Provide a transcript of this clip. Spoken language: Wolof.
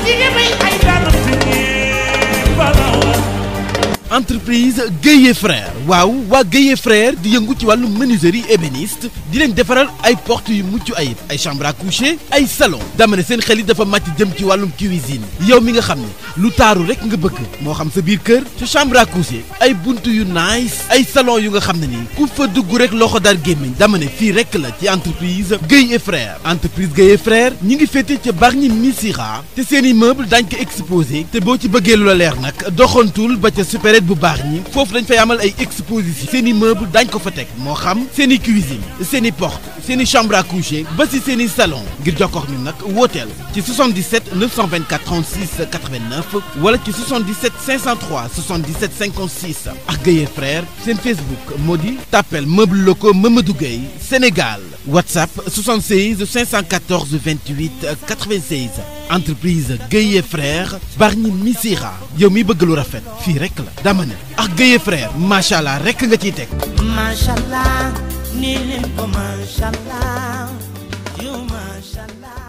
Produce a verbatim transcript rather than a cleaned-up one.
entreprise Guèye Frères waaw waa Guèye Frères di yëngu ci wàllu menuiserie ébéniste di leen defaral ay portes yu mucc ayib ay chambre à coucher ay salon dama ne seen xel yi dafa màcc jëm ci wàllum cuisine yow mi nga xam ne lu taaru rek nga bëgg moo xam sa biir kër sa chambre à coucher ay buntu yu nice ay salon yu nga xam ne nii ku fa dugg rek loxo dar gémmiñ dama ne fii rek la ci entreprise Guèye Frères entreprise Guèye Frères ñi ngi féete ca Bargny Missirah te seen i meuble dañ ko exposé te boo ci bëggee lu la leer nag doxantul ba ca supérette bu baax ñi foofu dañ fay amal ay exposition seen i meuble dañ ko fa teg moo xam seen i cuisine seen i porte seen i chambre à coucher ba si seen i salon ngir jokkoo ak ñun nag wooteel ci soixante-dix-sept neuf cent vingt-quatre trente-six quatre-vingt-neuf wala ci soixante-dix-sept cinq cent trois soixante-dix-sept cinquante-six ak Guèye Frères seen Facebook moo di Tappel meuble locaux Mamadou Guèye Sénégal WhatsApp soixante-seize cinq cent quatorze vingt-huit quatre-vingt-seize entreprise Guèye Frères Bargny Missirah yow mi bëgg lu rafet fii rek la dama ne ak Guèye Frères macha allah rek nga ciy teg. macha allah nii leen ko macha allah yow macha allah.